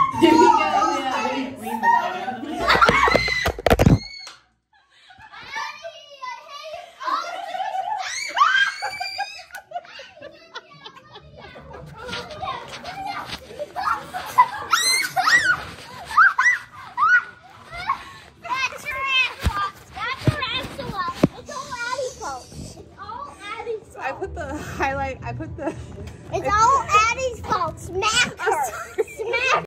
Here we go. Yeah, read the photo. I put the highlight. I put the. It's all Addie's fault. Smack her.